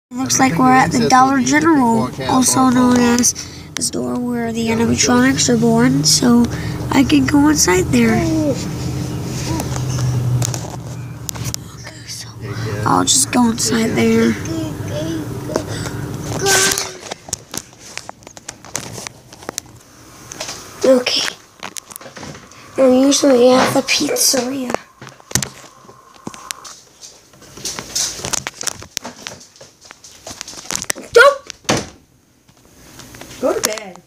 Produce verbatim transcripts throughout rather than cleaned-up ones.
It looks like we're at the Dollar General, also known as the store where the animatronics are born, so I can go inside there. Okay, so I'll just go inside there. Okay. And usually at the pizzeria. Go to bed.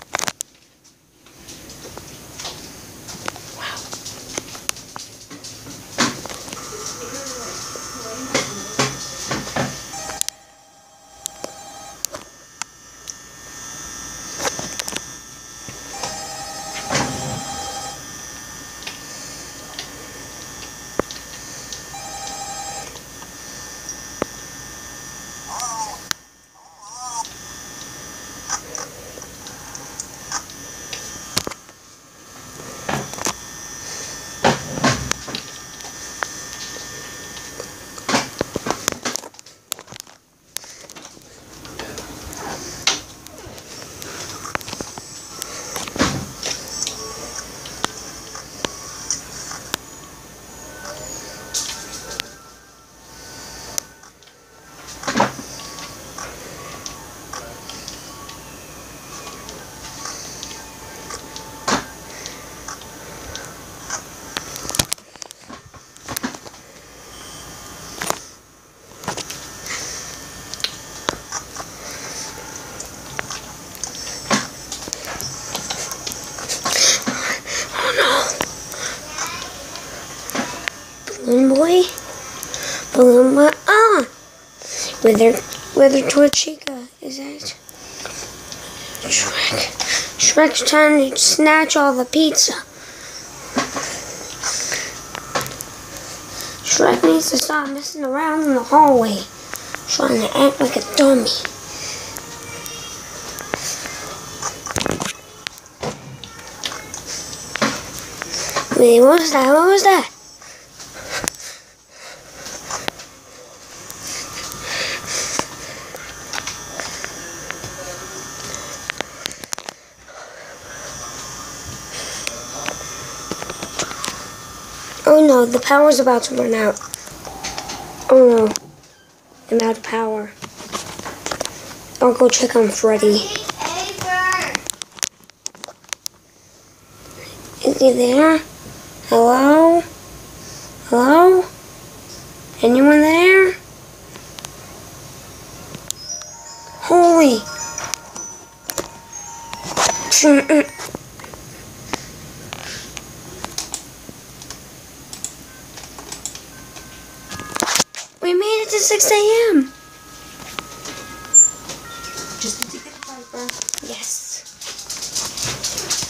Balloon boy, balloon boy, ah, Wither, Wither Torchica, is that Shrek? Shrek's trying to snatch all the pizza. Shrek needs to stop messing around in the hallway, trying to act like a dummy. Wait, what was that? What was that? Oh no, the power's about to run out. Oh no, I'm out of power. I'll go check on Freddy. Is he there? Hello? Hello? Anyone there? Holy! We made it to six A M Just a ticket, Piper. Yes.